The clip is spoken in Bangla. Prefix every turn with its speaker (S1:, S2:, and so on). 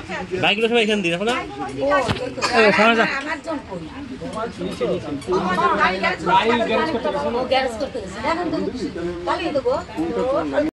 S1: বাইকগুলো সবাই এখান দিয়ে দেখো না
S2: আমার জন